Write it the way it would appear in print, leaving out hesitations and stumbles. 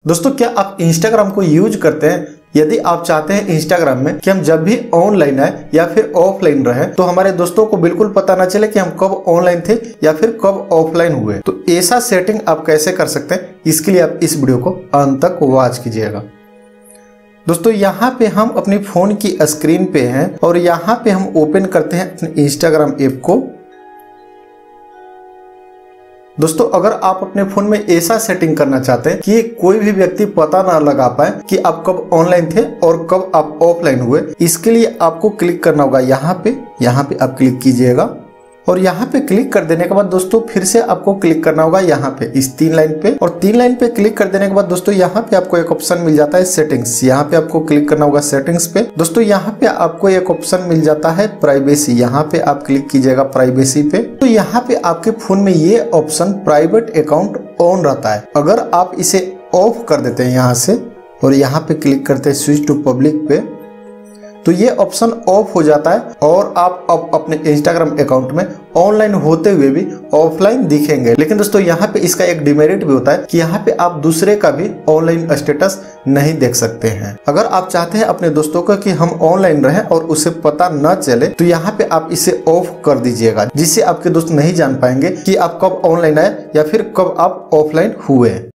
दोस्तों, क्या आप इंस्टाग्राम को यूज करते हैं? यदि आप चाहते हैं इंस्टाग्राम में कि हम जब भी ऑनलाइन आए या फिर ऑफलाइन रहे तो हमारे दोस्तों को बिल्कुल पता ना चले कि हम कब ऑनलाइन थे या फिर कब ऑफलाइन हुए, तो ऐसा सेटिंग आप कैसे कर सकते हैं, इसके लिए आप इस वीडियो को अंत तक वॉच कीजिएगा। दोस्तों, यहाँ पे हम अपनी फोन की स्क्रीन पे हैं और यहाँ पे हम ओपन करते हैं अपने इंस्टाग्राम ऐप को। दोस्तों, अगर आप अपने फोन में ऐसा सेटिंग करना चाहते हैं कि कोई भी व्यक्ति पता ना लगा पाए कि आप कब ऑनलाइन थे और कब आप ऑफलाइन हुए, इसके लिए आपको क्लिक करना होगा यहाँ पे आप क्लिक कीजिएगा और यहाँ पे क्लिक कर देने के बाद दोस्तों फिर से आपको क्लिक करना होगा यहाँ पे इस 3 लाइन पे, और 3 लाइन पे क्लिक कर देने के बाद दोस्तों यहाँ पे आपको एक ऑप्शन मिल जाता है सेटिंग्स। यहाँ पे आपको क्लिक करना होगा सेटिंग्स पे। दोस्तों, यहाँ पे आपको एक ऑप्शन मिल जाता है प्राइवेसी, यहाँ पे आप क्लिक कीजिएगा प्राइवेसी पे। तो यहाँ पे आपके फोन में ये ऑप्शन प्राइवेट अकाउंट ऑन रहता है। अगर आप इसे ऑफ कर देते हैं यहाँ से और यहाँ पे क्लिक करते हैं स्विच टू पब्लिक पे, तो ये ऑप्शन ऑफ हो जाता है और आप अब अपने इंस्टाग्राम अकाउंट में ऑनलाइन होते हुए भी ऑफलाइन दिखेंगे। लेकिन दोस्तों, यहाँ पे इसका एक डिमेरिट भी होता है कि यहाँ पे आप दूसरे का भी ऑनलाइन स्टेटस नहीं देख सकते हैं। अगर आप चाहते हैं अपने दोस्तों को कि हम ऑनलाइन रहें और उसे पता न चले, तो यहाँ पे आप इसे ऑफ कर दीजिएगा, जिससे आपके दोस्त नहीं जान पाएंगे कि आप कब ऑनलाइन आए या फिर कब आप ऑफलाइन हुए।